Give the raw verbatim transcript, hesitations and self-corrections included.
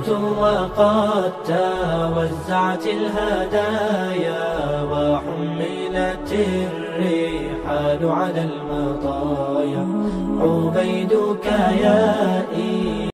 صليت وقد توزعت الهدايا وحملت الرحال على المطايا. عبيدك يا